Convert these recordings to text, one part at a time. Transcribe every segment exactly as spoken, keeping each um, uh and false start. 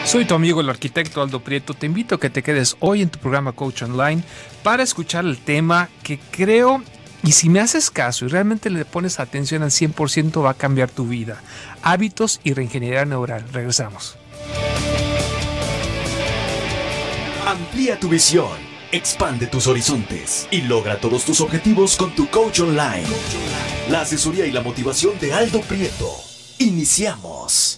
Soy tu amigo el arquitecto Aldo Prieto. Te invito a que te quedes hoy en tu programa Coach Online para escuchar el tema que creo, y si me haces caso y realmente le pones atención al cien por ciento, va a cambiar tu vida. Hábitos y reingeniería neural. Regresamos. Amplía tu visión, expande tus horizontes y logra todos tus objetivos con tu Coach Online. La asesoría y la motivación de Aldo Prieto. Iniciamos.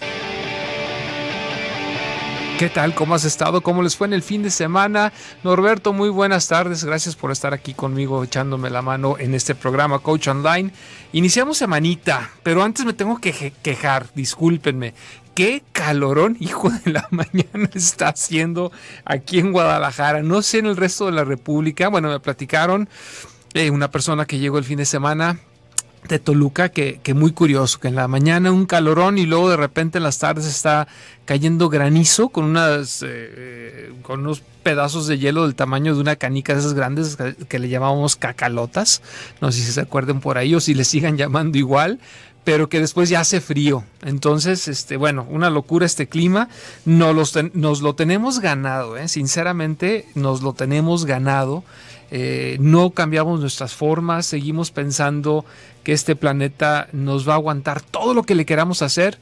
¿Qué tal? ¿Cómo has estado? ¿Cómo les fue en el fin de semana? Norberto, muy buenas tardes. Gracias por estar aquí conmigo echándome la mano en este programa Coach Online. Iniciamos semanita, pero antes me tengo que quejar, discúlpenme. Qué calorón, hijo de la mañana, está haciendo aquí en Guadalajara. No sé en el resto de la República. Bueno, me platicaron eh, una persona que llegó el fin de semana de Toluca, que, que muy curioso, que en la mañana un calorón y luego de repente en las tardes está cayendo granizo con unas eh, con unos pedazos de hielo del tamaño de una canica de esas grandes que, que le llamábamos cacalotas. No sé si se acuerden por ahí o si le sigan llamando igual, pero que después ya hace frío. Entonces, este, bueno, una locura este clima. Nos, los ten, nos lo tenemos ganado, ¿eh? Sinceramente, nos lo tenemos ganado. Eh, no cambiamos nuestras formas, seguimos pensando que este planeta nos va a aguantar todo lo que le queramos hacer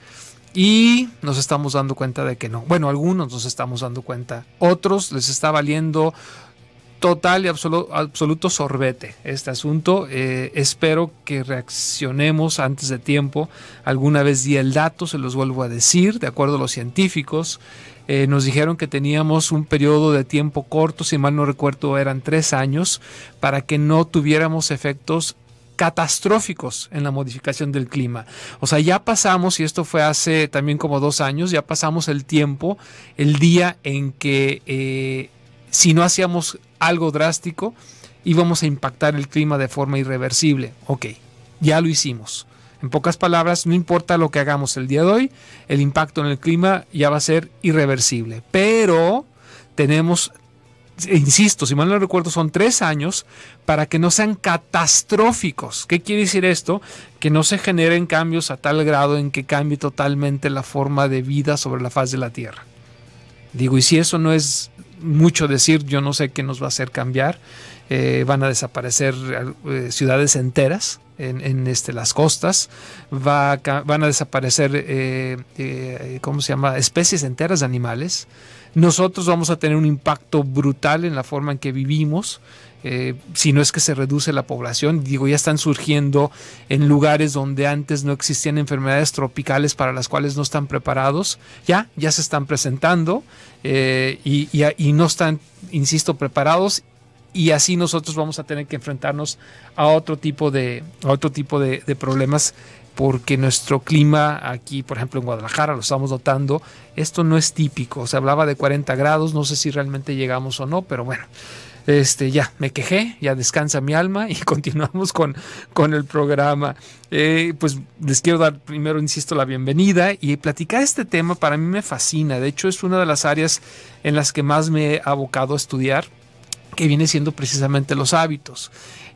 y nos estamos dando cuenta de que no. Bueno, algunos nos estamos dando cuenta, otros les está valiendo total y absoluto, absoluto sorbete este asunto. Eh, espero que reaccionemos antes de tiempo. Alguna vez di el dato, se los vuelvo a decir, de acuerdo a los científicos. Eh, nos dijeron que teníamos un periodo de tiempo corto, si mal no recuerdo eran tres años, para que no tuviéramos efectos catastróficos en la modificación del clima. O sea, ya pasamos, y esto fue hace también como dos años, ya pasamos el tiempo, el día en que eh, si no hacíamos algo drástico, íbamos a impactar el clima de forma irreversible. Ok, ya lo hicimos. En pocas palabras, no importa lo que hagamos el día de hoy, el impacto en el clima ya va a ser irreversible. Pero tenemos, insisto, si mal no recuerdo, son tres años para que no sean catastróficos. ¿Qué quiere decir esto? Que no se generen cambios a tal grado en que cambie totalmente la forma de vida sobre la faz de la Tierra. Digo, y si eso no es mucho decir, yo no sé qué nos va a hacer cambiar. Eh, van a desaparecer eh, ciudades enteras en, en este, las costas, va a, van a desaparecer eh, eh, ¿cómo se llama? especies enteras de animales. Nosotros vamos a tener un impacto brutal en la forma en que vivimos, eh, si no es que se reduce la población. Digo, ya están surgiendo en lugares donde antes no existían enfermedades tropicales para las cuales no están preparados, ya, ya se están presentando eh, y, y, y no están, insisto, preparados. Y así nosotros vamos a tener que enfrentarnos a otro tipo de, a otro tipo de, de problemas, porque nuestro clima aquí, por ejemplo en Guadalajara, lo estamos notando, esto no es típico. Se hablaba de cuarenta grados, no sé si realmente llegamos o no, pero bueno, este, ya me quejé, ya descansa mi alma y continuamos con, con el programa. Eh, pues les quiero dar primero, insisto, la bienvenida y platicar este tema. Para mí me fascina, de hecho es una de las áreas en las que más me he abocado a estudiar, que viene siendo precisamente los hábitos.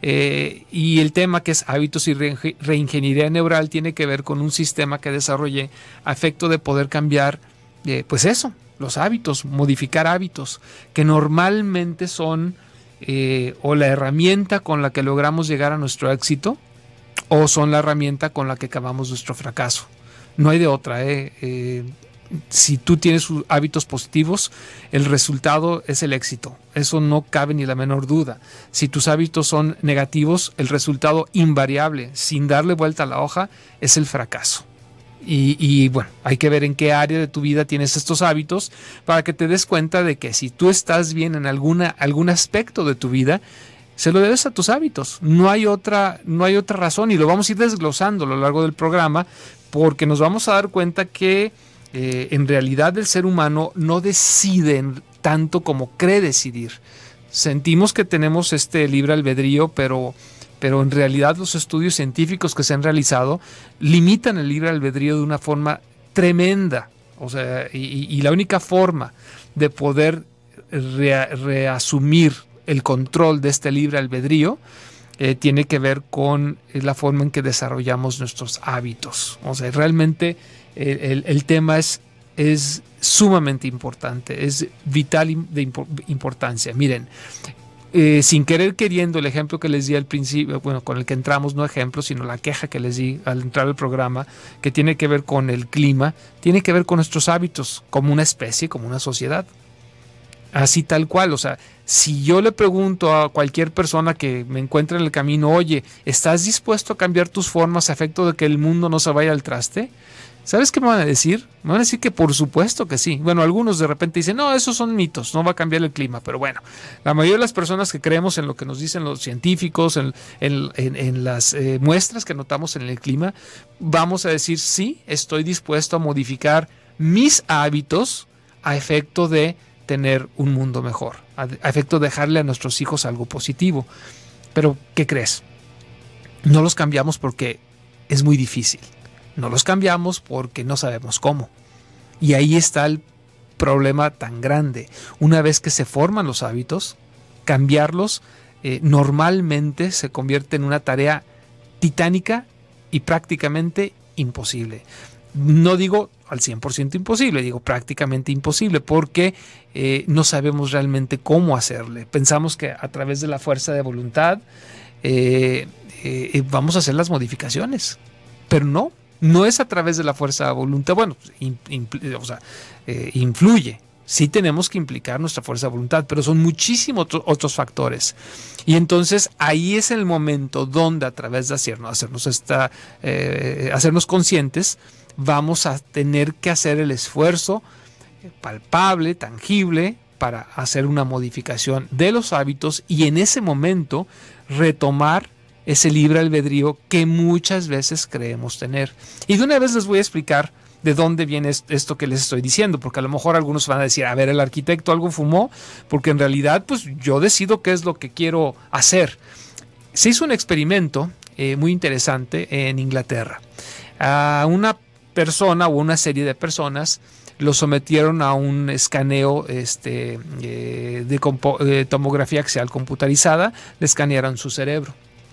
Eh, y el tema que es hábitos y re reingeniería neural tiene que ver con un sistema que desarrollé a efecto de poder cambiar, eh, pues eso, los hábitos, modificar hábitos, que normalmente son eh, o la herramienta con la que logramos llegar a nuestro éxito, o son la herramienta con la que acabamos nuestro fracaso. No hay de otra, eh, eh si tú tienes hábitos positivos, el resultado es el éxito. Eso no cabe ni la menor duda. Si tus hábitos son negativos, el resultado invariable, sin darle vuelta a la hoja, es el fracaso. Y, y bueno, hay que ver en qué área de tu vida tienes estos hábitos para que te des cuenta de que si tú estás bien en alguna, algún aspecto de tu vida, se lo debes a tus hábitos. No hay otra, no hay otra razón, y lo vamos a ir desglosando a lo largo del programa, porque nos vamos a dar cuenta que Eh, en realidad el ser humano no decide tanto como cree decidir. Sentimos que tenemos este libre albedrío, pero, pero en realidad los estudios científicos que se han realizado limitan el libre albedrío de una forma tremenda. O sea, y, y la única forma de poder re, reasumir el control de este libre albedrío eh, tiene que ver con la forma en que desarrollamos nuestros hábitos. O sea, realmente El, el, el tema es es sumamente importante, es vital de impo- importancia. Miren, eh, sin querer queriendo, el ejemplo que les di al principio, bueno, con el que entramos, no ejemplo, sino la queja que les di al entrar al programa, que tiene que ver con el clima, tiene que ver con nuestros hábitos como una especie, como una sociedad. Así tal cual, o sea, si yo le pregunto a cualquier persona que me encuentre en el camino, oye, ¿estás dispuesto a cambiar tus formas a efecto de que el mundo no se vaya al traste? ¿Sabes qué me van a decir? Me van a decir que por supuesto que sí. Bueno, algunos de repente dicen, no, esos son mitos, no va a cambiar el clima. Pero bueno, la mayoría de las personas que creemos en lo que nos dicen los científicos, en, en, en, en las eh, muestras que notamos en el clima, vamos a decir, sí, estoy dispuesto a modificar mis hábitos a efecto de tener un mundo mejor, a, a efecto de dejarle a nuestros hijos algo positivo. Pero, ¿qué crees? No los cambiamos porque es muy difícil. No los cambiamos porque no sabemos cómo. Y ahí está el problema tan grande. Una vez que se forman los hábitos, cambiarlos eh, normalmente se convierte en una tarea titánica y prácticamente imposible. No digo al cien por ciento imposible, digo prácticamente imposible, porque eh, no sabemos realmente cómo hacerle. Pensamos que a través de la fuerza de voluntad eh, eh, vamos a hacer las modificaciones, pero no. No es a través de la fuerza de voluntad, bueno, in, in, o sea, eh, influye. Sí tenemos que implicar nuestra fuerza de voluntad, pero son muchísimos otro, otros factores. Y entonces ahí es el momento donde a través de hacernos, hacernos, esta, eh, hacernos conscientes, vamos a tener que hacer el esfuerzo palpable, tangible, para hacer una modificación de los hábitos y en ese momento retomar ese libre albedrío que muchas veces creemos tener. Y de una vez les voy a explicar de dónde viene esto que les estoy diciendo, porque a lo mejor algunos van a decir, a ver, el arquitecto algo fumó, porque en realidad pues yo decido qué es lo que quiero hacer. Se hizo un experimento eh, muy interesante en Inglaterra. A una persona o una serie de personas lo sometieron a un escaneo este, eh, de, compo- de tomografía axial computarizada, le escanearon su cerebro.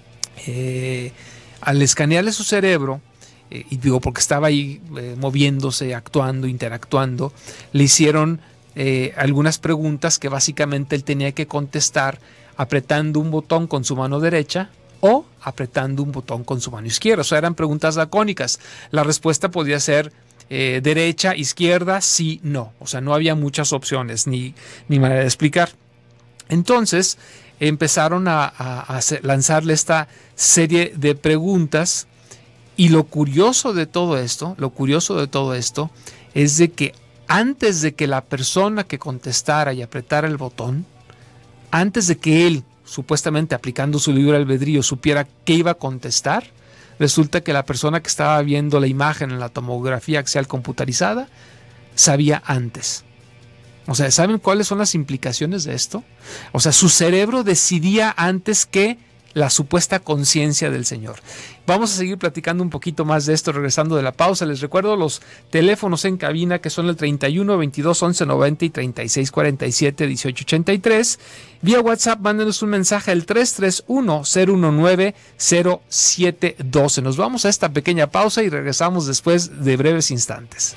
Eh, al escanearle su cerebro, eh, y digo porque estaba ahí eh, moviéndose, actuando, interactuando, le hicieron eh, algunas preguntas que básicamente él tenía que contestar apretando un botón con su mano derecha o apretando un botón con su mano izquierda. O sea, eran preguntas lacónicas. La respuesta podía ser eh, derecha, izquierda, sí, no. O sea, no había muchas opciones ni, ni manera de explicar. Entonces empezaron a, a, a hacer, lanzarle esta serie de preguntas y lo curioso de todo esto, lo curioso de todo esto es de que antes de que la persona que contestara y apretara el botón, antes de que él, supuestamente aplicando su libre albedrío, supiera qué iba a contestar, resulta que la persona que estaba viendo la imagen en la tomografía axial computarizada sabía antes. O sea, ¿saben cuáles son las implicaciones de esto? O sea, su cerebro decidía antes que la supuesta conciencia del Señor. Vamos a seguir platicando un poquito más de esto regresando de la pausa. Les recuerdo los teléfonos en cabina que son el treinta y uno, veintidós, once, noventa y treinta y seis, cuarenta y siete, dieciocho, ochenta y tres. Vía WhatsApp, mándenos un mensaje al tres tres uno, cero uno nueve, cero siete uno dos. Nos vamos a esta pequeña pausa y regresamos después de breves instantes.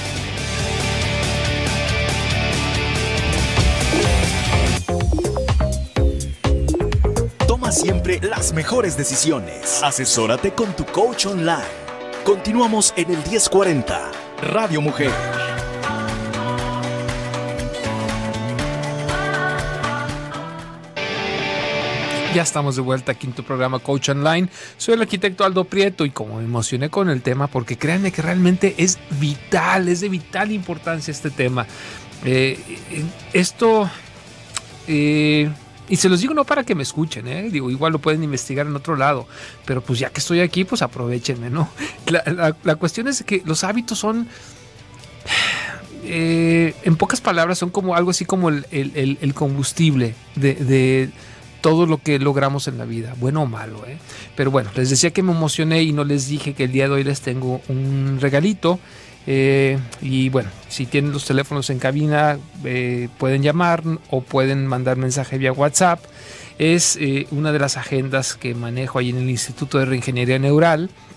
Toma siempre las mejores decisiones. Asesórate con tu coach online. Continuamos en el diez cuarenta, Radio Mujer. Ya estamos de vuelta aquí en tu programa Coach Online. Soy el arquitecto Aldo Prieto y como me emocioné con el tema, porque créanme que realmente es vital, es de vital importancia este tema. Eh, esto... Eh, Y se los digo no para que me escuchen, ¿eh? Digo, igual lo pueden investigar en otro lado, pero pues ya que estoy aquí, pues aprovechenme, ¿no? La, la, la cuestión es que los hábitos son, eh, en pocas palabras, son como algo así como el, el, el combustible de, de todo lo que logramos en la vida, bueno o malo, ¿eh? Pero bueno, les decía que me emocioné y no les dije que el día de hoy les tengo un regalito. Eh, y bueno, si tienen los teléfonos en cabina eh, pueden llamar o pueden mandar mensaje vía WhatsApp. Es eh, una de las agendas que manejo ahí en el Instituto de Reingeniería Neural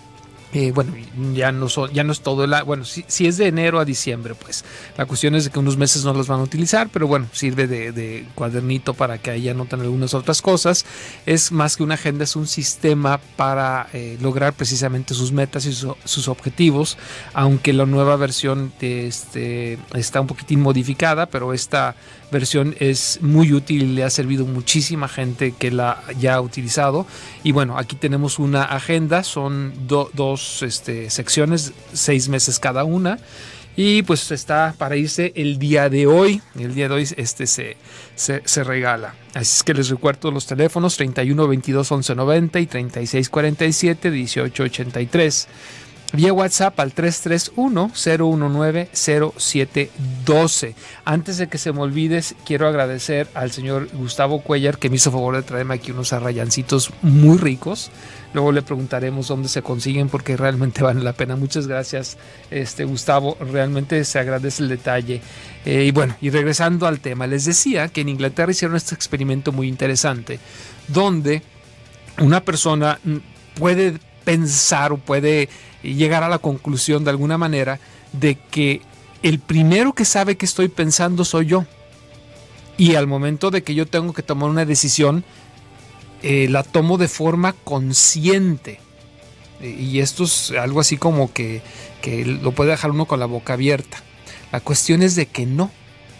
Eh, bueno, ya no, son, ya no es todo el año. Bueno, si, si es de enero a diciembre, pues la cuestión es de que unos meses no los van a utilizar, pero bueno, sirve de, de cuadernito para que ahí anoten algunas otras cosas. Es más que una agenda, es un sistema para eh, lograr precisamente sus metas y su, sus objetivos, aunque la nueva versión de este, está un poquitín modificada, pero esta versión es muy útil y le ha servido a muchísima gente que la ya ha utilizado. Y bueno, aquí tenemos una agenda, son do, dos este, secciones, seis meses cada una, y pues está para irse el día de hoy. El día de hoy este se, se, se regala. Así es que les recuerdo los teléfonos treinta y uno, veintidós, once, noventa y treinta y seis, cuarenta y siete, dieciocho, ochenta y tres. Vía WhatsApp al tres tres uno, cero uno nueve, cero siete uno dos. Antes de que se me olvide, quiero agradecer al señor Gustavo Cuellar, que me hizo favor de traerme aquí unos arrayancitos muy ricos. Luego le preguntaremos dónde se consiguen, porque realmente vale la pena. Muchas gracias, este Gustavo, realmente se agradece el detalle. Eh, y bueno, y regresando al tema, les decía que en Inglaterra hicieron este experimento muy interesante, donde una persona puede pensar o puede llegar a la conclusión de alguna manera de que el primero que sabe que estoy pensando soy yo, y al momento de que yo tengo que tomar una decisión eh, la tomo de forma consciente, y esto es algo así como que, que lo puede dejar uno con la boca abierta. La cuestión es de que no,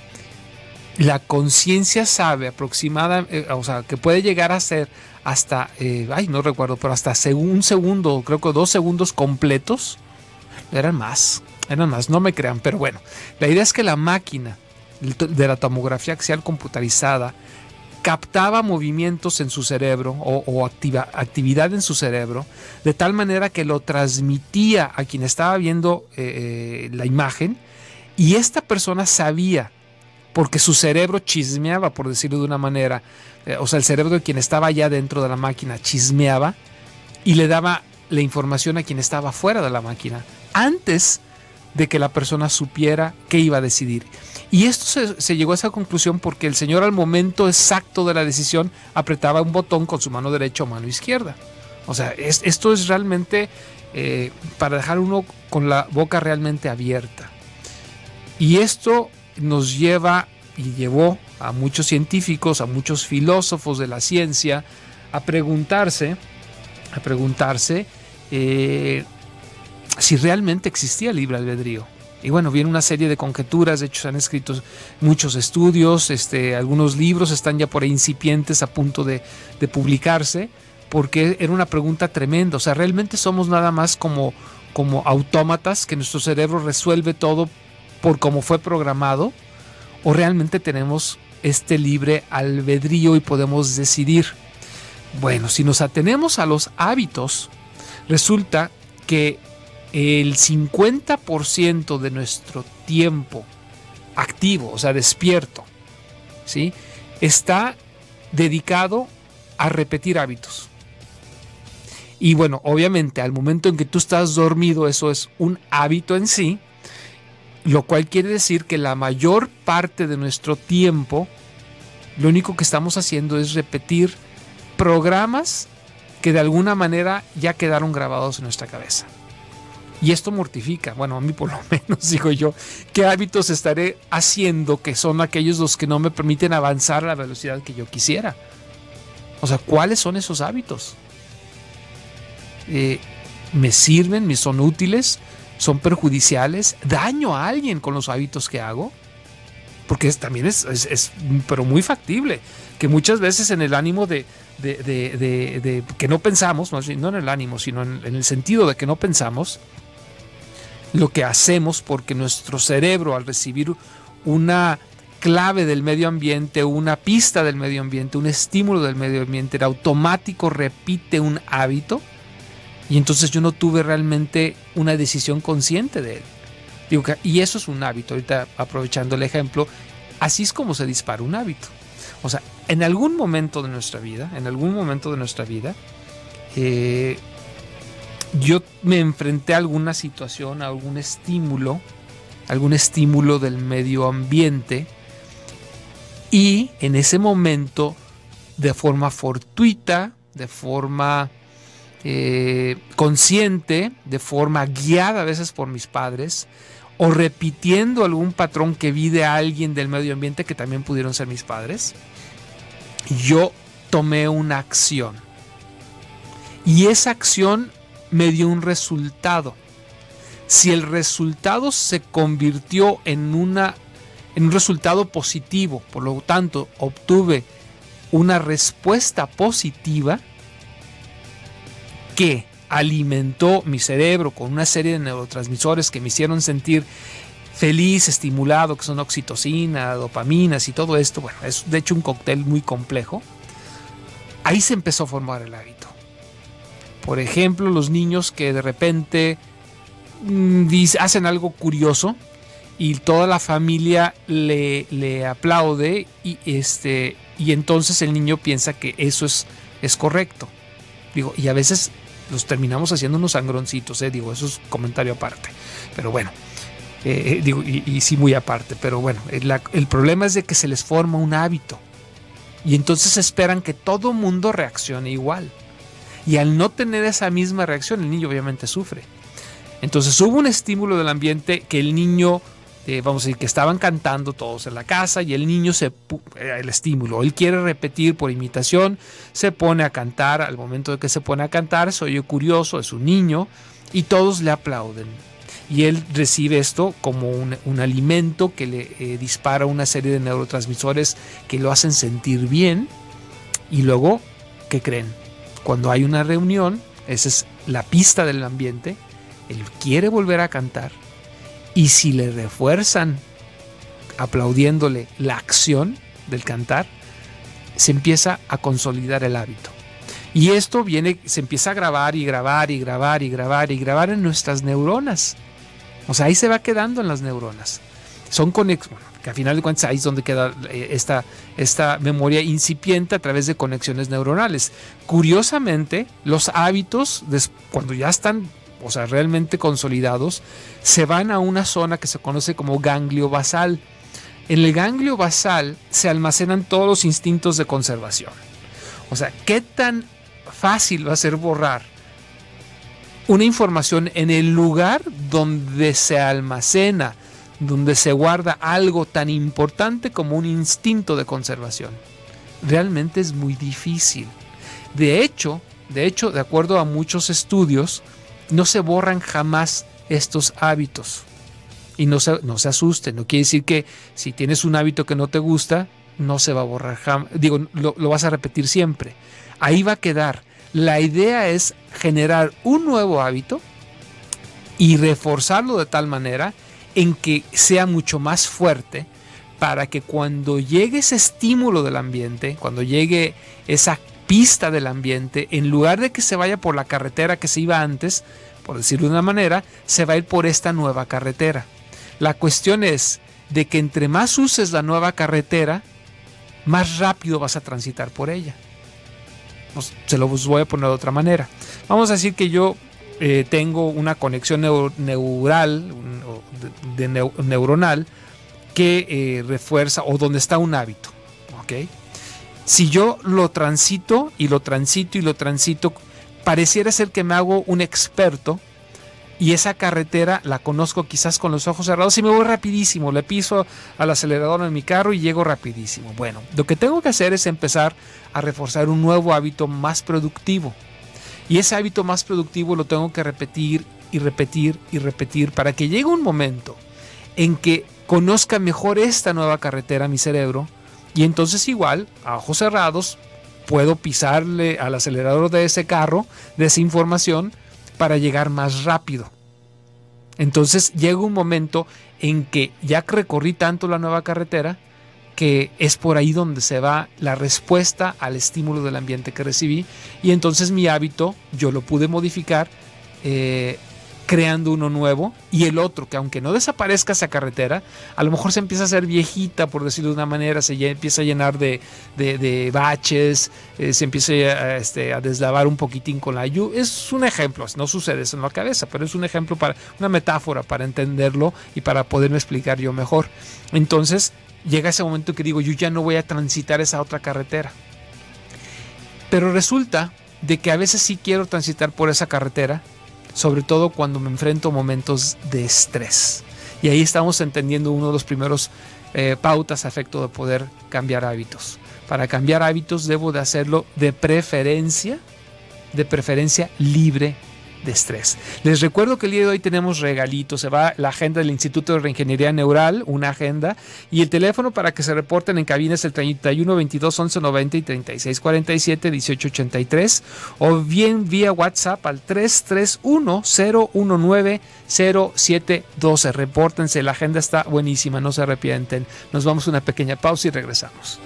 la conciencia sabe aproximada, eh, o sea, que puede llegar a ser hasta, eh, ay, no recuerdo, pero hasta un segundo, creo que dos segundos completos, eran más, eran más, no me crean, pero bueno, la idea es que la máquina de la tomografía axial computarizada captaba movimientos en su cerebro o, o activa, actividad en su cerebro, de tal manera que lo transmitía a quien estaba viendo eh, la imagen, y esta persona sabía, porque su cerebro chismeaba, por decirlo de una manera, eh, o sea, el cerebro de quien estaba allá dentro de la máquina chismeaba y le daba la información a quien estaba fuera de la máquina, antes de que la persona supiera qué iba a decidir. Y esto se, se llegó a esa conclusión porque el señor, al momento exacto de la decisión, apretaba un botón con su mano derecha o mano izquierda. O sea, es, esto es realmente eh, para dejar uno con la boca realmente abierta. Y esto nos lleva y llevó a muchos científicos, a muchos filósofos de la ciencia a preguntarse, a preguntarse eh, si realmente existía el libre albedrío. Y bueno, viene una serie de conjeturas. De hecho, se han escrito muchos estudios, este, algunos libros están ya por ahí incipientes, a punto de, de publicarse, porque era una pregunta tremenda. O sea, ¿realmente somos nada más como, como autómatas, que nuestro cerebro resuelve todo por cómo fue programado? ¿O realmente tenemos este libre albedrío y podemos decidir? Bueno, si nos atenemos a los hábitos, resulta que el cincuenta por ciento de nuestro tiempo activo, o sea, despierto, ¿sí?, está dedicado a repetir hábitos. Y bueno, obviamente al momento en que tú estás dormido, eso es un hábito en sí, lo cual quiere decir que la mayor parte de nuestro tiempo, lo único que estamos haciendo es repetir programas que de alguna manera ya quedaron grabados en nuestra cabeza. Y esto mortifica. Bueno, a mí por lo menos, digo yo, ¿qué hábitos estaré haciendo que son aquellos los que no me permiten avanzar a la velocidad que yo quisiera? O sea, ¿cuáles son esos hábitos? Eh, ¿Me sirven? ¿Me son útiles? ¿Son perjudiciales? ¿Daño a alguien con los hábitos que hago? Porque es, también es, es, es pero muy factible que muchas veces en el ánimo de, de, de, de, de que no pensamos, no, no en el ánimo, sino en, en el sentido de que no pensamos, lo que hacemos, porque nuestro cerebro, al recibir una clave del medio ambiente, una pista del medio ambiente, un estímulo del medio ambiente, en automático repite un hábito, y entonces yo no tuve realmente una decisión consciente de él. Digo que, y eso es un hábito. Ahorita, aprovechando el ejemplo, así es como se dispara un hábito. O sea, en algún momento de nuestra vida, en algún momento de nuestra vida, eh, yo me enfrenté a alguna situación, a algún estímulo, algún estímulo del medio ambiente, y en ese momento, de forma fortuita, de forma eh, consciente, de forma guiada a veces por mis padres, o repitiendo algún patrón que vi de alguien del medio ambiente que también pudieron ser mis padres, yo tomé una acción. Y esa acción me dio un resultado. Si el resultado se convirtió en, una, en un resultado positivo, por lo tanto obtuve una respuesta positiva que alimentó mi cerebro con una serie de neurotransmisores que me hicieron sentir feliz, estimulado, que son oxitocina, dopaminas y todo esto, bueno, es de hecho un cóctel muy complejo. Ahí se empezó a formar el hábito. Por ejemplo, los niños que de repente mmm, hacen algo curioso y toda la familia le, le aplaude y, este, y entonces el niño piensa que eso es, es correcto. Digo, y a veces los terminamos haciendo unos sangroncitos, eh, digo, eso es comentario aparte. Pero bueno, eh, digo, y, y sí muy aparte, pero bueno, la, el problema es de que se les forma un hábito y entonces esperan que todo mundo reaccione igual. Y al no tener esa misma reacción, el niño obviamente sufre. Entonces hubo un estímulo del ambiente que el niño, eh, vamos a decir, que estaban cantando todos en la casa y el niño se, el estímulo, él quiere repetir por imitación, se pone a cantar, al momento de que se pone a cantar, se oye curioso, es un niño y todos le aplauden. Y él recibe esto como un, un alimento que le eh, dispara una serie de neurotransmisores que lo hacen sentir bien y luego, ¿qué creen? Cuando hay una reunión, esa es la pista del ambiente, él quiere volver a cantar y si le refuerzan aplaudiéndole la acción del cantar, se empieza a consolidar el hábito. Y esto viene, se empieza a grabar y grabar y grabar y grabar y grabar en nuestras neuronas. O sea, ahí se va quedando en las neuronas. Son conexiones, bueno, que a final de cuentas ahí es donde queda esta, esta memoria incipiente a través de conexiones neuronales. Curiosamente, los hábitos, cuando ya están, o sea, realmente consolidados, se van a una zona que se conoce como ganglio basal. En el ganglio basal se almacenan todos los instintos de conservación. O sea, ¿qué tan fácil va a ser borrar una información en el lugar donde se almacena, donde se guarda algo tan importante como un instinto de conservación? Realmente es muy difícil. De hecho, de hecho, de acuerdo a muchos estudios, no se borran jamás estos hábitos. Y no se, no se asusten, no quiere decir que si tienes un hábito que no te gusta, no se va a borrar jamás. Digo, lo, lo vas a repetir siempre. Ahí va a quedar. La idea es generar un nuevo hábito y reforzarlo de tal manera en que sea mucho más fuerte para que cuando llegue ese estímulo del ambiente, cuando llegue esa pista del ambiente, en lugar de que se vaya por la carretera que se iba antes, por decirlo de una manera, se va a ir por esta nueva carretera. La cuestión es de que entre más uses la nueva carretera, más rápido vas a transitar por ella. Pues, se lo voy a poner de otra manera. Vamos a decir que yo eh, tengo una conexión neur neural, de, de neu neuronal, que eh, refuerza o donde está un hábito. ¿Okay? Si yo lo transito y lo transito y lo transito, pareciera ser que me hago un experto y esa carretera la conozco quizás con los ojos cerrados y me voy rapidísimo, le piso al acelerador en mi carro y llego rapidísimo. Bueno, lo que tengo que hacer es empezar a reforzar un nuevo hábito más productivo. Y ese hábito más productivo lo tengo que repetir y repetir y repetir para que llegue un momento en que conozca mejor esta nueva carretera a mi cerebro y entonces igual, a ojos cerrados, puedo pisarle al acelerador de ese carro, de esa información, para llegar más rápido. Entonces llega un momento en que ya recorrí tanto la nueva carretera que es por ahí donde se va la respuesta al estímulo del ambiente que recibí y entonces mi hábito yo lo pude modificar eh, creando uno nuevo y el otro que aunque no desaparezca esa carretera, a lo mejor se empieza a hacer viejita, por decirlo de una manera, se ya empieza a llenar de, de, de baches, eh, se empieza a, este, a deslavar un poquitín con la lluvia. Es un ejemplo, no sucede eso en la cabeza, pero es un ejemplo, para una metáfora para entenderlo y para poderme explicar yo mejor. Entonces llega ese momento que digo, yo ya no voy a transitar esa otra carretera. Pero resulta de que a veces sí quiero transitar por esa carretera, sobre todo cuando me enfrento a momentos de estrés. Y ahí estamos entendiendo uno de los primeros eh, pautas a efecto de poder cambiar hábitos. Para cambiar hábitos debo de hacerlo de preferencia, de preferencia libre de estrés. Les recuerdo que el día de hoy tenemos regalitos. Se va la agenda del Instituto de Reingeniería Neural, una agenda, y el teléfono para que se reporten en cabina es el treinta y uno, veintidós, once, noventa y treinta y seis, cuarenta y siete, dieciocho, ochenta y tres, o bien vía WhatsApp al tres tres uno, cero uno nueve, cero siete doce. Repórtense, la agenda está buenísima, no se arrepienten. Nos vamos a una pequeña pausa y regresamos.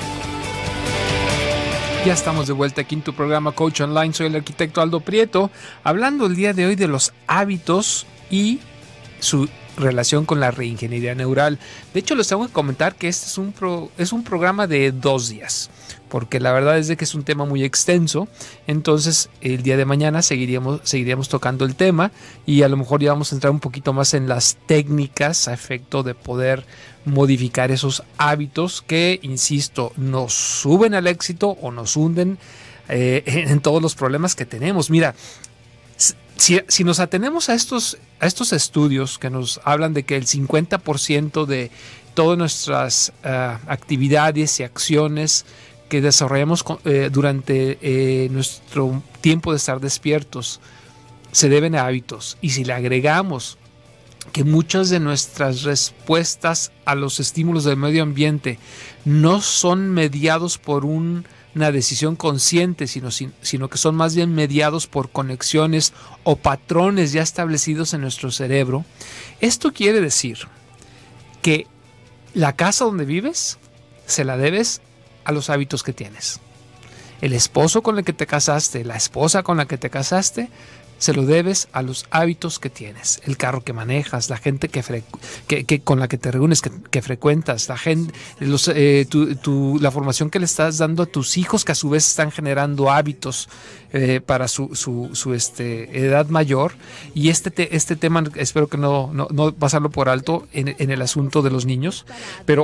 Ya estamos de vuelta aquí en tu programa Coach Online. Soy el arquitecto Aldo Prieto, hablando el día de hoy de los hábitos y su relación con la reingeniería neural. De hecho, les tengo que comentar que este es un, pro, es un programa de dos días, porque la verdad es de que es un tema muy extenso. Entonces, el día de mañana seguiríamos, seguiríamos tocando el tema y a lo mejor ya vamos a entrar un poquito más en las técnicas a efecto de poder modificar esos hábitos que, insisto, nos suben al éxito o nos hunden eh, en todos los problemas que tenemos. Mira, si, si nos atenemos a estos, a estos estudios que nos hablan de que el cincuenta por ciento de todas nuestras uh, actividades y acciones que desarrollamos eh, durante eh, nuestro tiempo de estar despiertos se deben a hábitos, y si le agregamos que muchas de nuestras respuestas a los estímulos del medio ambiente no son mediados por un, una decisión consciente, sino, sino que son más bien mediados por conexiones o patrones ya establecidos en nuestro cerebro. Esto quiere decir que la casa donde vives se la debes a los hábitos que tienes. El esposo con el que te casaste, la esposa con la que te casaste, se lo debes a los hábitos que tienes, el carro que manejas, la gente que, que, que con la que te reúnes, que, que frecuentas, la gente, los, eh, tu, tu, la formación que le estás dando a tus hijos, que a su vez están generando hábitos eh, para su, su, su este, edad mayor. Y este, te, este tema espero que no, no, no pasarlo por alto en, en el asunto de los niños, pero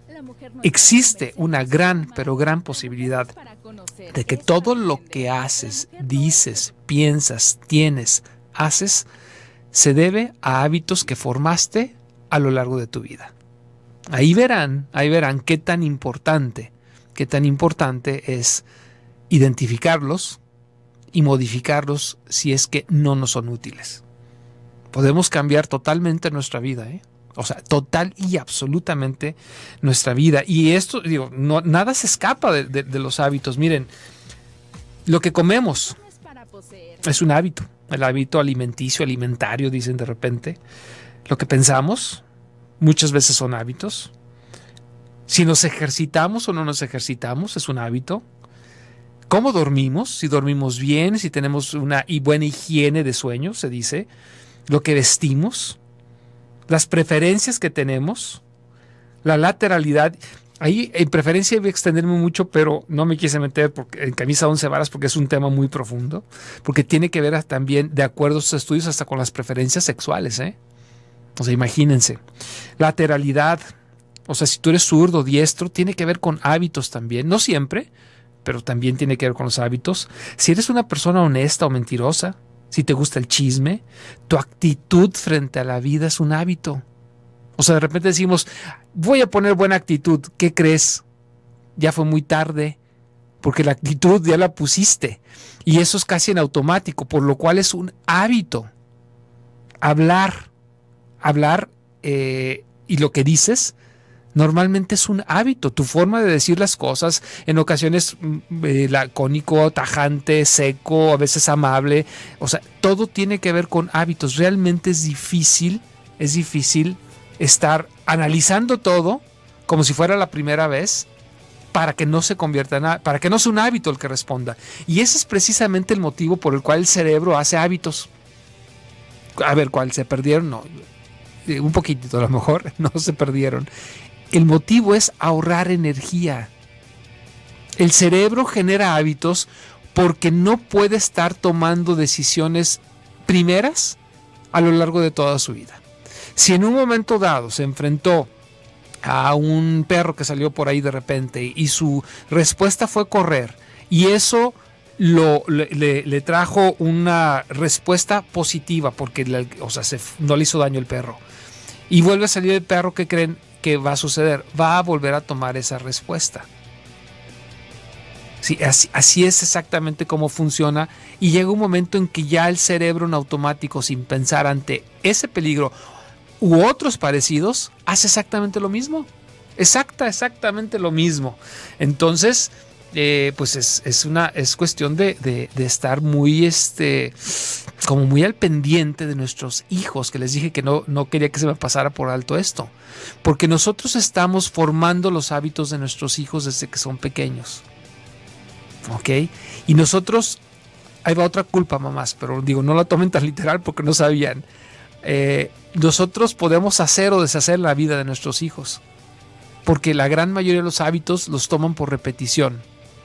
existe una gran, pero gran posibilidad de que todo lo que haces, dices, piensas, tienes, haces, se debe a hábitos que formaste a lo largo de tu vida. Ahí verán, ahí verán qué tan importante, qué tan importante es identificarlos y modificarlos si es que no nos son útiles. Podemos cambiar totalmente nuestra vida, ¿eh? O sea, total y absolutamente nuestra vida. Y esto, digo, no, nada se escapa de, de, de los hábitos. Miren, lo que comemos es un hábito. El hábito alimenticio, alimentario, dicen de repente. Lo que pensamos, muchas veces son hábitos. Si nos ejercitamos o no nos ejercitamos, es un hábito. ¿Cómo dormimos? Si dormimos bien, si tenemos una buena higiene de sueño, se dice. Lo que vestimos, las preferencias que tenemos, la lateralidad. Ahí en preferencia voy a extenderme mucho, pero no me quise meter porque, en camisa de once varas, porque es un tema muy profundo, porque tiene que ver también, de acuerdo a estos estudios, hasta con las preferencias sexuales, ¿eh? O sea, imagínense. Lateralidad, o sea, si tú eres zurdo, diestro, tiene que ver con hábitos también, no siempre, pero también tiene que ver con los hábitos. Si eres una persona honesta o mentirosa, si te gusta el chisme, tu actitud frente a la vida es un hábito. O sea, de repente decimos, voy a poner buena actitud. ¿Qué crees? Ya fue muy tarde, porque la actitud ya la pusiste. Y eso es casi en automático, por lo cual es un hábito. Hablar, hablar eh, y lo que dices normalmente es un hábito. Tu forma de decir las cosas, en ocasiones eh, lacónico, tajante, seco, a veces amable. O sea, todo tiene que ver con hábitos. Realmente es difícil, es difícil estar analizando todo como si fuera la primera vez para que no se convierta en, para que no sea un hábito el que responda. Y ese es precisamente el motivo por el cual el cerebro hace hábitos. A ver, ¿cuál se perdieron? No, un poquitito a lo mejor, no se perdieron. El motivo es ahorrar energía. El cerebro genera hábitos porque no puede estar tomando decisiones primeras a lo largo de toda su vida. Si en un momento dado se enfrentó a un perro que salió por ahí de repente y su respuesta fue correr, y eso lo, le, le, le trajo una respuesta positiva porque le, o sea, se, no le hizo daño el perro. Y vuelve a salir el perro, ¿qué creen que va a suceder? Va a volver a tomar esa respuesta. Sí, así, así es exactamente cómo funciona, y llega un momento en que ya el cerebro en automático, sin pensar, ante ese peligro u otros parecidos, hace exactamente lo mismo. Exacta, exactamente lo mismo. Entonces, eh, pues es, es una es cuestión de, de, de estar muy este como muy al pendiente de nuestros hijos, que les dije que no, no quería que se me pasara por alto esto, porque nosotros estamos formando los hábitos de nuestros hijos desde que son pequeños. ¿Ok? Y nosotros, ahí va otra culpa, mamás, pero digo, no la tomen tan literal porque no sabían. Eh, nosotros podemos hacer o deshacer la vida de nuestros hijos, porque la gran mayoría de los hábitos los toman por repetición.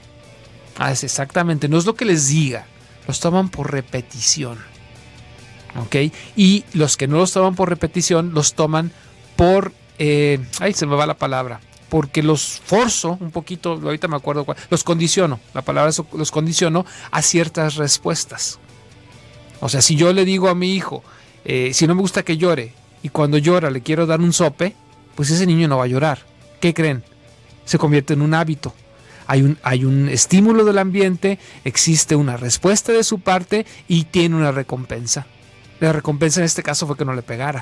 Ah, es exactamente, no es lo que les diga, los toman por repetición. ¿Ok? Y los que no los toman por repetición, los toman por, eh, ay, se me va la palabra, porque los forzo un poquito, ahorita me acuerdo cuál, los condiciono, la palabra es los condiciono a ciertas respuestas. O sea, si yo le digo a mi hijo, eh, si no me gusta que llore, y cuando llora le quiero dar un sope, pues ese niño no va a llorar. ¿Qué creen? Se convierte en un hábito. Hay un, hay un estímulo del ambiente, existe una respuesta de su parte y tiene una recompensa. La recompensa en este caso fue que no le pegara.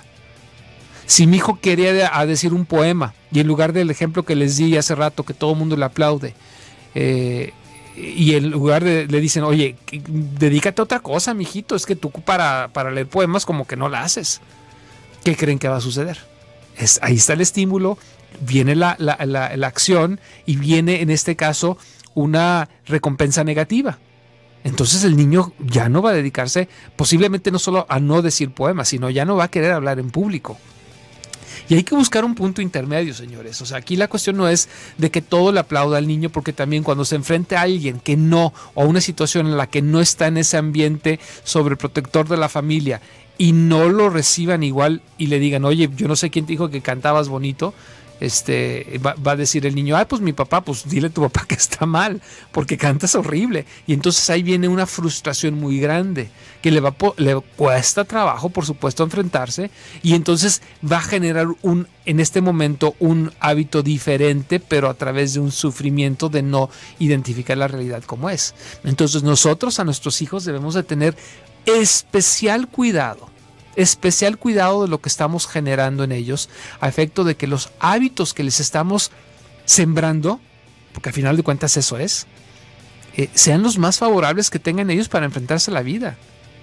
Si mi hijo quería de, a decir un poema y en lugar del ejemplo que les di hace rato, que todo el mundo le aplaude, eh, y en lugar de le dicen, oye, dedícate a otra cosa, mijito, es que tú para, para leer poemas como que no la haces. ¿Qué creen que va a suceder? Es, ahí está el estímulo, viene la, la, la, la acción y viene en este caso una recompensa negativa. Entonces el niño ya no va a dedicarse posiblemente no solo a no decir poemas, sino ya no va a querer hablar en público. Y hay que buscar un punto intermedio, señores. O sea, aquí la cuestión no es de que todo le aplauda al niño, porque también cuando se enfrente a alguien que no, o a una situación en la que no está en ese ambiente sobreprotector de la familia, y no lo reciban igual y le digan, oye, yo no sé quién te dijo que cantabas bonito, este va, va a decir el niño, ah, pues mi papá, pues dile a tu papá que está mal, porque cantas horrible. Y entonces ahí viene una frustración muy grande, que le, va, le cuesta trabajo, por supuesto, enfrentarse, y entonces va a generar un, en este momento un hábito diferente, pero a través de un sufrimiento de no identificar la realidad como es. Entonces nosotros a nuestros hijos debemos de tener especial cuidado, especial cuidado de lo que estamos generando en ellos, a efecto de que los hábitos que les estamos sembrando, porque al final de cuentas eso es, eh, sean los más favorables que tengan ellos para enfrentarse a la vida.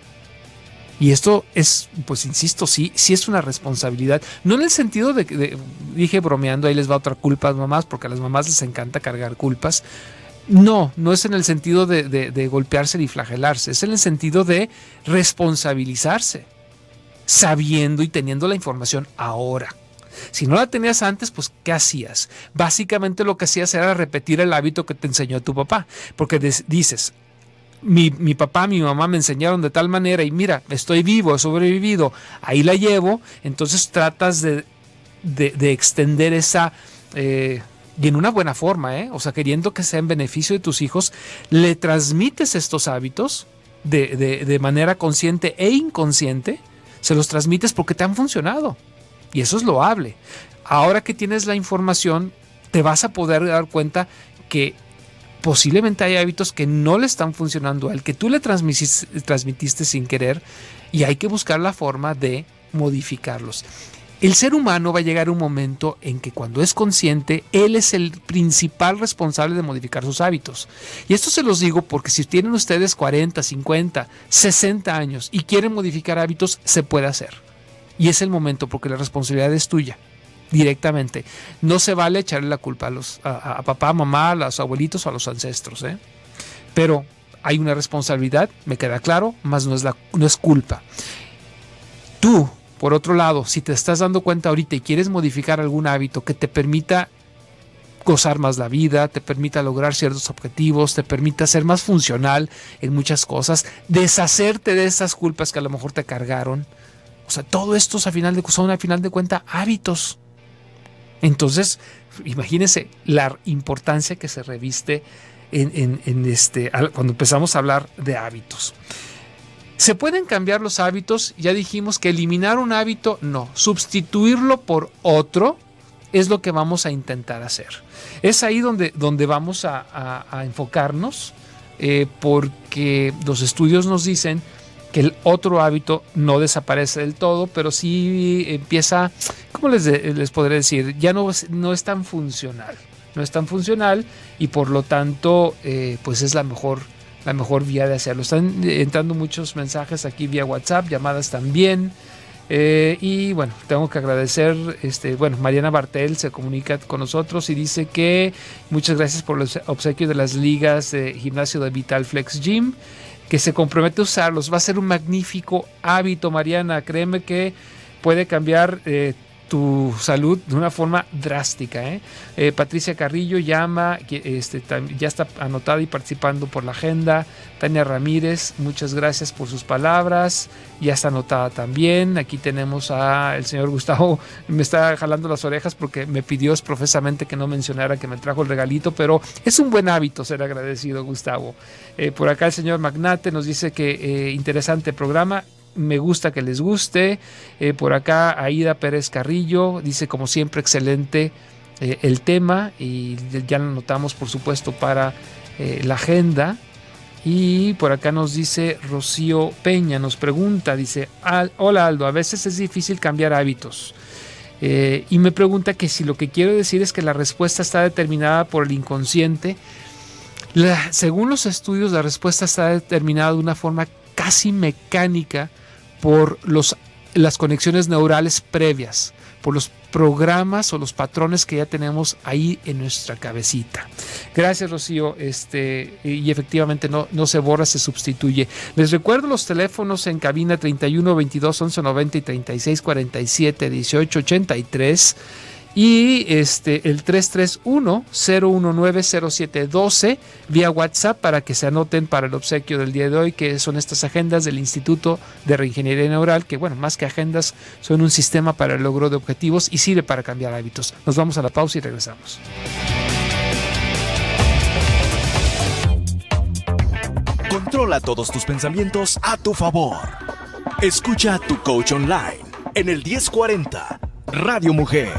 Y esto es, pues insisto, sí, sí es una responsabilidad, no en el sentido de que, de, dije bromeando, ahí les va otra culpa a las mamás, porque a las mamás les encanta cargar culpas. No, no es en el sentido de, de, de golpearse y flagelarse, es en el sentido de responsabilizarse, sabiendo y teniendo la información ahora. Si no la tenías antes, pues ¿qué hacías? Básicamente lo que hacías era repetir el hábito que te enseñó tu papá, porque dices, mi, mi papá, mi mamá me enseñaron de tal manera y mira, estoy vivo, he sobrevivido, ahí la llevo. Entonces tratas de, de, de extender esa... Eh, y en una buena forma, ¿eh? O sea, queriendo que sea en beneficio de tus hijos, le transmites estos hábitos de, de, de manera consciente e inconsciente, se los transmites porque te han funcionado. Y eso es loable. Ahora que tienes la información, te vas a poder dar cuenta que posiblemente hay hábitos que no le están funcionando al que tú le transmitiste, transmitiste sin querer, y hay que buscar la forma de modificarlos. El ser humano va a llegar a un momento en que cuando es consciente, él es el principal responsable de modificar sus hábitos. Y esto se los digo porque si tienen ustedes cuarenta, cincuenta, sesenta años y quieren modificar hábitos, se puede hacer. Y es el momento, porque la responsabilidad es tuya, directamente. No se vale echarle la culpa a, los, a, a papá, mamá, a los abuelitos o a los ancestros, ¿eh? Pero hay una responsabilidad, me queda claro, más no es, la, no es culpa. Tú, por otro lado, si te estás dando cuenta ahorita y quieres modificar algún hábito que te permita gozar más la vida, te permita lograr ciertos objetivos, te permita ser más funcional en muchas cosas, deshacerte de esas culpas que a lo mejor te cargaron, o sea, todo esto a final de, son a final de cuentas hábitos. Entonces, imagínense la importancia que se reviste en, en, en este, cuando empezamos a hablar de hábitos. ¿Se pueden cambiar los hábitos? Ya dijimos que eliminar un hábito, no. Sustituirlo por otro es lo que vamos a intentar hacer. Es ahí donde, donde vamos a, a, a enfocarnos, eh, porque los estudios nos dicen que el otro hábito no desaparece del todo, pero sí empieza, ¿cómo les, de, les podré decir? Ya no, no es tan funcional. No es tan funcional y por lo tanto, eh, pues es la mejor la mejor vía de hacerlo. Están entrando muchos mensajes aquí vía WhatsApp, llamadas también, eh, y bueno, tengo que agradecer, este, bueno, Mariana Bartel se comunica con nosotros y dice que muchas gracias por los obsequios de las ligas de gimnasio de Vital Flex Gym, que se compromete a usarlos. Va a ser un magnífico hábito, Mariana, créeme que puede cambiar eh, tu salud de una forma drástica. ¿eh? Eh, Patricia Carrillo llama, este, ya está anotada y participando por la agenda. Tania Ramírez, muchas gracias por sus palabras, ya está anotada también. Aquí tenemos a el señor Gustavo, me está jalando las orejas porque me pidió profesamente que no mencionara que me trajo el regalito, pero es un buen hábito ser agradecido, Gustavo. Eh, por acá el señor Magnate nos dice que eh, interesante programa. Me gusta que les guste. Eh, por acá Aida Pérez Carrillo dice, como siempre, excelente eh, el tema, y ya lo notamos por supuesto para eh, la agenda. Y por acá nos dice Rocío Peña, nos pregunta, dice, hola Aldo, a veces es difícil cambiar hábitos, eh, y me pregunta que si lo que quiero decir es que la respuesta está determinada por el inconsciente. La, según los estudios, la respuesta está determinada de una forma casi mecánica por los, las conexiones neurales previas, por los programas o los patrones que ya tenemos ahí en nuestra cabecita. Gracias, Rocío. Este, y efectivamente no, no se borra, se sustituye. Les recuerdo los teléfonos en cabina treinta y uno, veintidós, once, noventa y treinta y seis, cuarenta y siete, dieciocho, ochenta y tres. Y este, el tres tres uno, cero uno nueve, cero siete uno dos vía WhatsApp para que se anoten para el obsequio del día de hoy, que son estas agendas del Instituto de Reingeniería Neural, que bueno, más que agendas, son un sistema para el logro de objetivos y sirve para cambiar hábitos. Nos vamos a la pausa y regresamos. Controla todos tus pensamientos a tu favor. Escucha a tu coach online en el diez cuarenta Radio Mujer.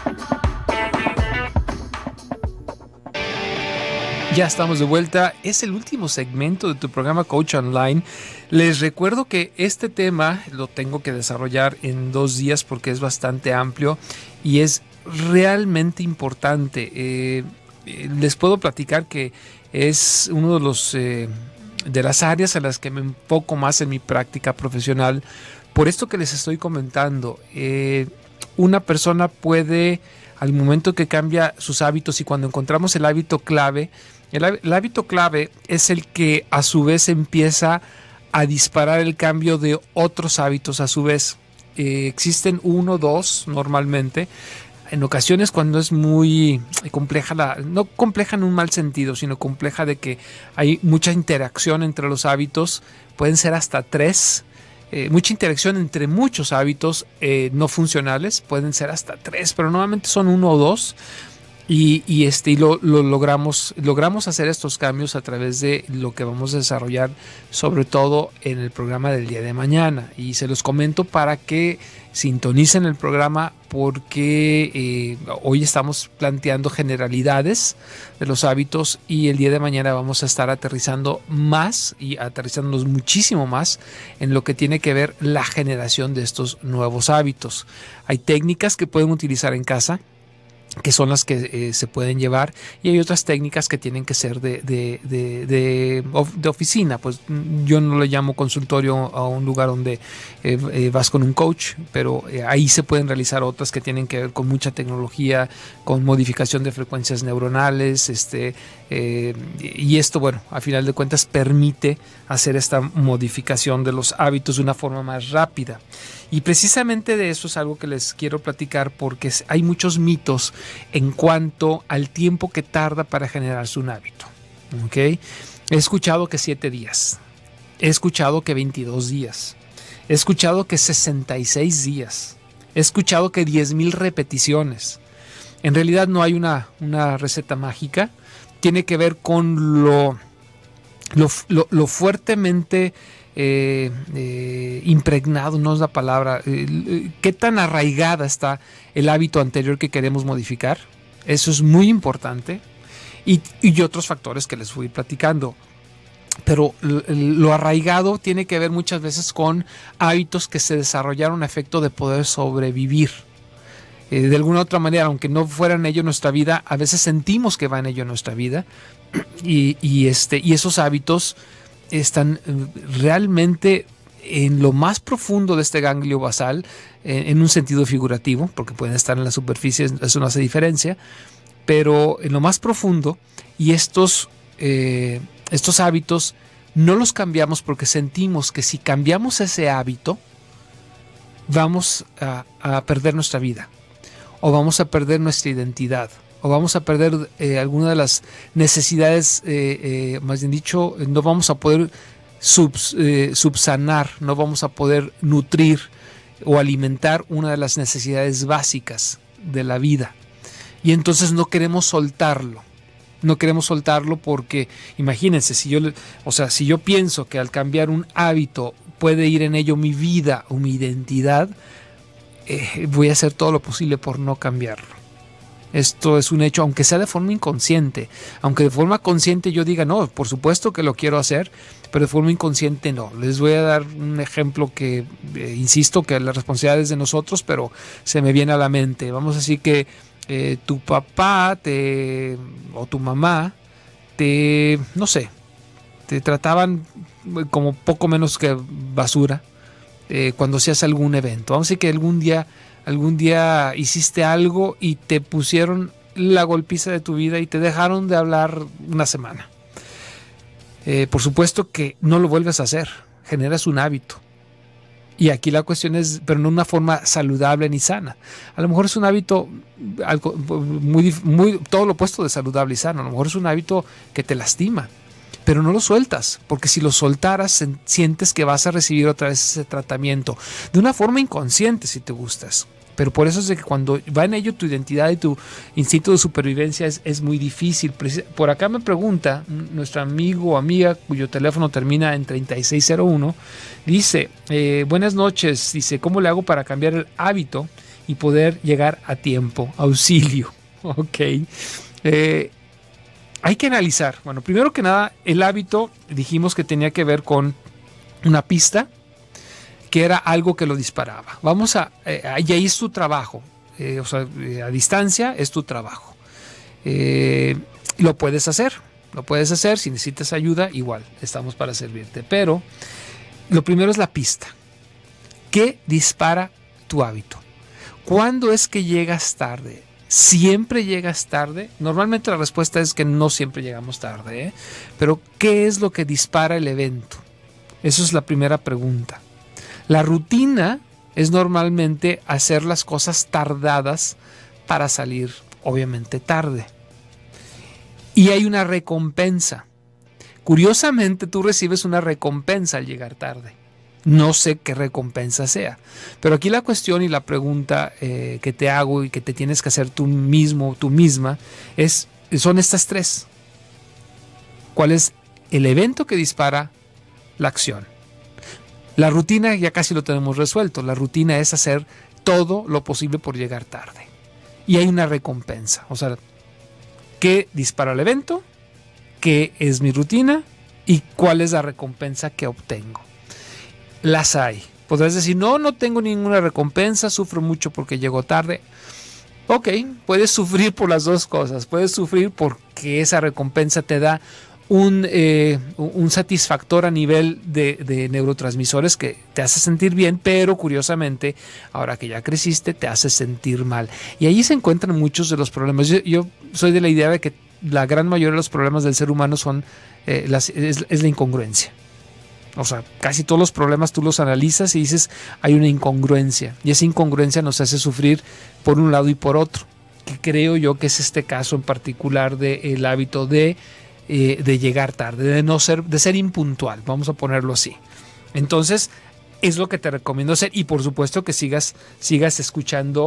Ya estamos de vuelta. Es el último segmento de tu programa Coach Online. Les recuerdo que este tema lo tengo que desarrollar en dos días porque es bastante amplio y es realmente importante. Eh, les puedo platicar que es uno de los eh, de las áreas a las que me enfoco más en mi práctica profesional. Por esto que les estoy comentando, eh, una persona puede, al momento que cambia sus hábitos y cuando encontramos el hábito clave, el, el hábito clave es el que a su vez empieza a disparar el cambio de otros hábitos a su vez. Eh, existen uno, dos normalmente. En ocasiones cuando es muy compleja, la, no compleja en un mal sentido, sino compleja de que hay mucha interacción entre los hábitos, pueden ser hasta tres. Eh, mucha interacción entre muchos hábitos eh, no funcionales, pueden ser hasta tres, pero normalmente son uno o dos. Y, y, este, y lo, lo logramos, logramos hacer estos cambios a través de lo que vamos a desarrollar, sobre todo en el programa del día de mañana. Y se los comento para que sintonicen el programa porque eh, hoy estamos planteando generalidades de los hábitos y el día de mañana vamos a estar aterrizando más y aterrizándonos muchísimo más en lo que tiene que ver la generación de estos nuevos hábitos. Hay técnicas que pueden utilizar en casa, que son las que eh, se pueden llevar, y hay otras técnicas que tienen que ser de, de, de, de, de oficina. Pues yo no le llamo consultorio a un lugar donde eh, eh, vas con un coach, pero eh, ahí se pueden realizar otras que tienen que ver con mucha tecnología, con modificación de frecuencias neuronales, este, eh, y esto, bueno, a final de cuentas permite hacer esta modificación de los hábitos de una forma más rápida. Y precisamente de eso es algo que les quiero platicar porque hay muchos mitos en cuanto al tiempo que tarda para generarse un hábito. ¿Okay? He escuchado que siete días, he escuchado que veintidós días, he escuchado que sesenta y seis días, he escuchado que diez mil repeticiones. En realidad no hay una, una receta mágica, tiene que ver con lo, lo, lo, lo fuertemente eh, eh, impregnado, no es la palabra, eh, qué tan arraigada está el hábito anterior que queremos modificar. Eso es muy importante. Y, y otros factores que les fui platicando. Pero lo arraigado tiene que ver muchas veces con hábitos que se desarrollaron a efecto de poder sobrevivir. Eh, de alguna otra manera, aunque no fueran ello nuestra vida, a veces sentimos que va en ello nuestra vida. Y, y, este, y esos hábitos están realmente en lo más profundo de este ganglio basal, en, en un sentido figurativo, porque pueden estar en la superficie, eso no hace diferencia, pero en lo más profundo, y estos, eh, estos hábitos no los cambiamos porque sentimos que si cambiamos ese hábito, vamos a, a perder nuestra vida, o vamos a perder nuestra identidad, o vamos a perder eh, alguna de las necesidades, eh, eh, más bien dicho, no vamos a poder subs, eh, subsanar, no vamos a poder nutrir o alimentar una de las necesidades básicas de la vida. Y entonces no queremos soltarlo. No queremos soltarlo porque, imagínense, si yo, o sea, si yo pienso que al cambiar un hábito puede ir en ello mi vida o mi identidad, eh, voy a hacer todo lo posible por no cambiarlo. Esto es un hecho, aunque sea de forma inconsciente. Aunque de forma consciente yo diga, no, por supuesto que lo quiero hacer, pero de forma inconsciente no. Les voy a dar un ejemplo que, eh, insisto, que la responsabilidad es de nosotros, pero se me viene a la mente. Vamos a decir que eh, tu papá te, o tu mamá te, no sé, te trataban como poco menos que basura eh, cuando hacías algún evento. Vamos a decir que algún día... Algún día hiciste algo y te pusieron la golpiza de tu vida y te dejaron de hablar una semana. Eh, por supuesto que no lo vuelves a hacer, generas un hábito. Y aquí la cuestión es, pero no una forma saludable ni sana. A lo mejor es un hábito algo, muy, muy, todo lo opuesto de saludable y sano. A lo mejor es un hábito que te lastima, pero no lo sueltas, porque si lo soltaras sientes que vas a recibir otra vez ese tratamiento de una forma inconsciente si te gustas. Pero por eso es de que cuando va en ello tu identidad y tu instinto de supervivencia es, es muy difícil. Por acá me pregunta nuestro amigo o amiga cuyo teléfono termina en treinta y seis cero uno, dice, eh, buenas noches, dice, ¿cómo le hago para cambiar el hábito y poder llegar a tiempo? Auxilio. Ok. Eh, Hay que analizar, bueno, primero que nada, el hábito dijimos que tenía que ver con una pista, que era algo que lo disparaba. Vamos a, eh, y ahí es tu trabajo, eh, o sea, eh, a distancia es tu trabajo. Eh, lo puedes hacer, lo puedes hacer, si necesitas ayuda, igual, estamos para servirte. Pero lo primero es la pista. ¿Qué dispara tu hábito? ¿Cuándo es que llegas tarde? ¿Siempre llegas tarde? Normalmente la respuesta es que no siempre llegamos tarde, ¿eh? Pero ¿qué es lo que dispara el evento? Esa es la primera pregunta. La rutina es normalmente hacer las cosas tardadas para salir, obviamente, tarde. Y hay una recompensa. Curiosamente, tú recibes una recompensa al llegar tarde. No sé qué recompensa sea, pero aquí la cuestión y la pregunta eh, que te hago y que te tienes que hacer tú mismo, tú misma, es, son estas tres. ¿Cuál es el evento que dispara la acción? La rutina ya casi lo tenemos resuelto. La rutina es hacer todo lo posible por llegar tarde. Y hay una recompensa. O sea, ¿qué dispara el evento? ¿Qué es mi rutina? ¿Y cuál es la recompensa que obtengo? Las hay. Podrás decir, no, no tengo ninguna recompensa, sufro mucho porque llego tarde. Ok, puedes sufrir por las dos cosas. Puedes sufrir porque esa recompensa te da un, eh, un satisfactor a nivel de, de neurotransmisores que te hace sentir bien, pero curiosamente, ahora que ya creciste, te hace sentir mal. Y ahí se encuentran muchos de los problemas. Yo, yo soy de la idea de que la gran mayoría de los problemas del ser humano son eh, las, es, es la incongruencia. O sea, casi todos los problemas tú los analizas y dices, hay una incongruencia. Y esa incongruencia nos hace sufrir por un lado y por otro. Que creo yo que es este caso en particular del hábito de, eh, de llegar tarde, de no ser, de ser impuntual, vamos a ponerlo así. Entonces, es lo que te recomiendo hacer. Y por supuesto que sigas, sigas escuchando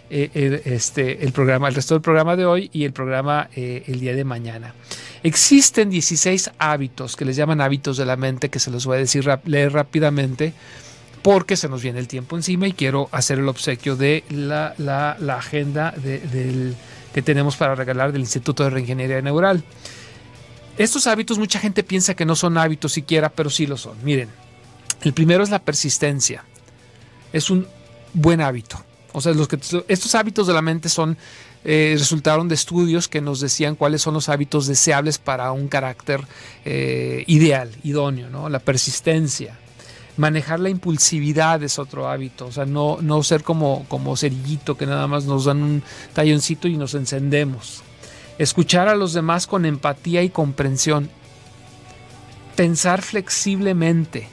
eh, el, este, el programa, el resto del programa de hoy y el programa eh, el día de mañana. Existen dieciséis hábitos que les llaman hábitos de la mente, que se los voy a decir leer rápidamente porque se nos viene el tiempo encima y quiero hacer el obsequio de la, la, la agenda de, del, que tenemos para regalar del Instituto de Reingeniería Neural. Estos hábitos mucha gente piensa que no son hábitos siquiera, pero sí lo son. Miren, el primero es la persistencia. Es un buen hábito. O sea, los que, estos hábitos de la mente son eh, resultaron de estudios que nos decían cuáles son los hábitos deseables para un carácter eh, ideal, idóneo, ¿no? La persistencia. Manejar la impulsividad es otro hábito. O sea, no, no ser como, como cerillito que nada más nos dan un talloncito y nos encendemos. Escuchar a los demás con empatía y comprensión. Pensar flexiblemente.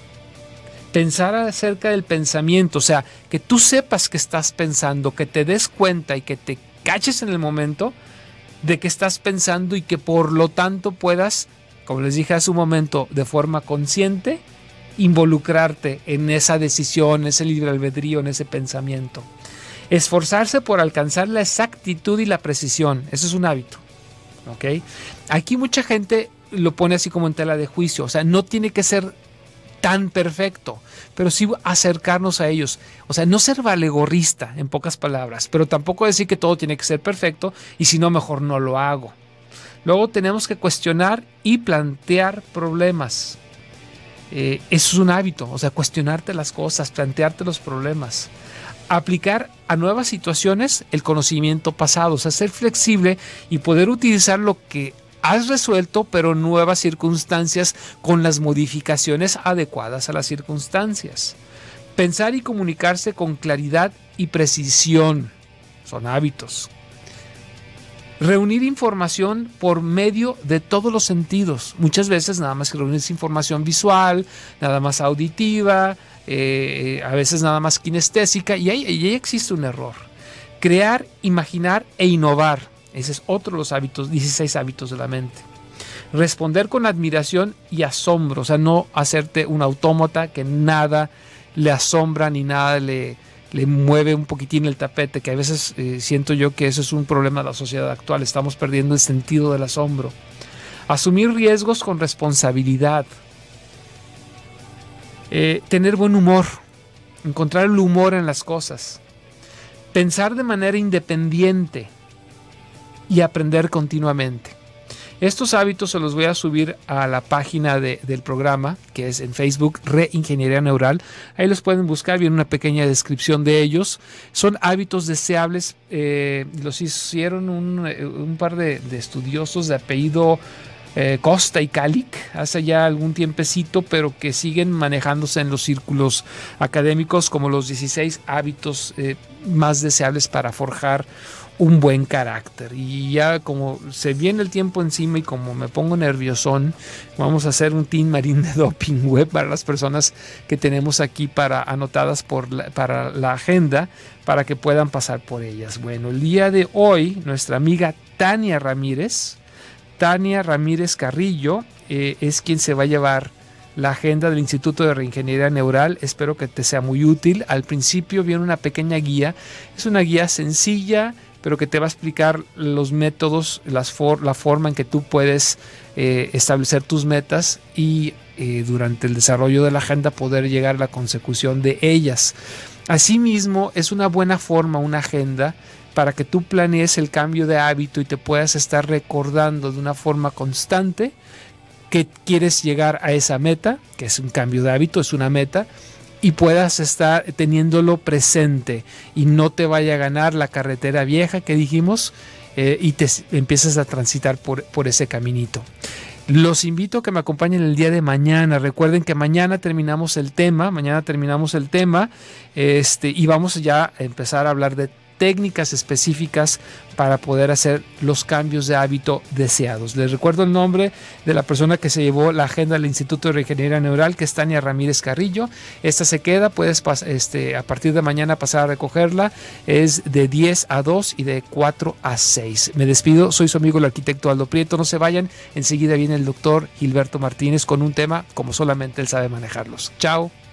Pensar acerca del pensamiento, o sea, que tú sepas que estás pensando, que te des cuenta y que te caches en el momento de que estás pensando y que por lo tanto puedas, como les dije hace un momento, de forma consciente, involucrarte en esa decisión, en ese libre albedrío, en ese pensamiento. Esforzarse por alcanzar la exactitud y la precisión, eso es un hábito, ¿ok? Aquí mucha gente lo pone así como en tela de juicio, o sea, no tiene que ser tan perfecto, pero sí acercarnos a ellos. O sea, no ser valegorrista, en pocas palabras, pero tampoco decir que todo tiene que ser perfecto y si no, mejor no lo hago. Luego tenemos que cuestionar y plantear problemas. Eh, eso es un hábito, o sea, cuestionarte las cosas, plantearte los problemas. Aplicar a nuevas situaciones el conocimiento pasado, o sea, ser flexible y poder utilizar lo que has resuelto, pero nuevas circunstancias con las modificaciones adecuadas a las circunstancias. Pensar y comunicarse con claridad y precisión son hábitos. Reunir información por medio de todos los sentidos. Muchas veces nada más que reunir información visual, nada más auditiva, eh, a veces nada más kinestésica, y ahí, ahí existe un error. Crear, imaginar e innovar. Ese es otro de los hábitos, dieciséis hábitos de la mente. Responder con admiración y asombro, o sea, no hacerte un autómata que nada le asombra ni nada le, le mueve un poquitín el tapete, que a veces eh, siento yo que eso es un problema de la sociedad actual, estamos perdiendo el sentido del asombro. Asumir riesgos con responsabilidad. Eh, tener buen humor, encontrar el humor en las cosas. Pensar de manera independiente y aprender continuamente. Estos hábitos se los voy a subir a la página de, del programa, que es en Facebook, Reingeniería Neural. Ahí los pueden buscar, viene una pequeña descripción de ellos. Son hábitos deseables, eh, los hicieron un, un par de, de estudiosos de apellido eh, Costa y Calic, hace ya algún tiempecito, pero que siguen manejándose en los círculos académicos como los dieciséis hábitos eh, más deseables para forjar un buen carácter. Y ya como se viene el tiempo encima y como me pongo nerviosón, vamos a hacer un Team Marín de Doping Web para las personas que tenemos aquí para anotadas por la, para la agenda, para que puedan pasar por ellas. Bueno, el día de hoy nuestra amiga Tania Ramírez, Tania Ramírez Carrillo, eh, es quien se va a llevar la agenda del Instituto de Reingeniería Neural. Espero que te sea muy útil. Al principio viene una pequeña guía, es una guía sencilla, pero que te va a explicar los métodos, las for la forma en que tú puedes eh, establecer tus metas y eh, durante el desarrollo de la agenda poder llegar a la consecución de ellas. Asimismo, es una buena forma, una agenda, para que tú planees el cambio de hábito y te puedas estar recordando de una forma constante que quieres llegar a esa meta, que es un cambio de hábito, es una meta, y puedas estar teniéndolo presente y no te vaya a ganar la carretera vieja que dijimos eh, y te empieces a transitar por, por ese caminito. Los invito a que me acompañen el día de mañana. Recuerden que mañana terminamos el tema, mañana terminamos el tema este, y vamos ya a empezar a hablar de técnicas específicas para poder hacer los cambios de hábito deseados. Les recuerdo el nombre de la persona que se llevó la agenda del Instituto de Reingeniería Neural, que es Tania Ramírez Carrillo. Esta se queda, puedes este, a partir de mañana pasar a recogerla. Es de diez a dos y de cuatro a seis. Me despido, soy su amigo el arquitecto Aldo Prieto. No se vayan, enseguida viene el doctor Gilberto Martínez con un tema como solamente él sabe manejarlos. Chao.